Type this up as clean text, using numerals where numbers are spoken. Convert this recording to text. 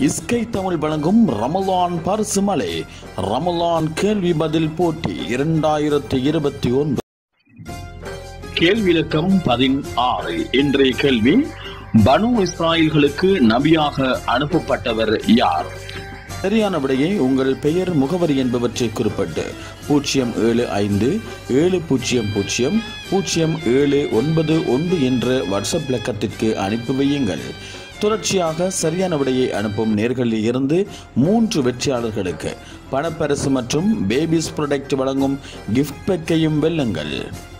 இஸ்கை தமிழ் வழங்கும் ரமலான் பரிசு மலை ரமலான் கேள்வி பதில் போட்டி 2021. கேள்வி இலக்கம் 16. இன்றைய கேள்வி, பனு இஸ்ராயல்களுக்கு நபியாக அனுப்பப்பட்டவர் யார்? சரியான விடையை உங்கள் பெயர், முகவரி என்பவற்றை குறிப்பிட்டு 07070000791 என்ற வாட்ஸ்அப் இலக்கத்திற்கு அனுப்பி வையுங்கள். தொடர்ச்சியாக சரியான விடையை அனுப்பும் நேர்களில் இருந்து 3 வெற்றியாளர்களுக்கு பணப்பரிசு மற்றும் பேபிஸ் ப்ராடக்ட் வழங்கும் கிஃப்ட் பேக்கையும் வெல்லுங்கள்.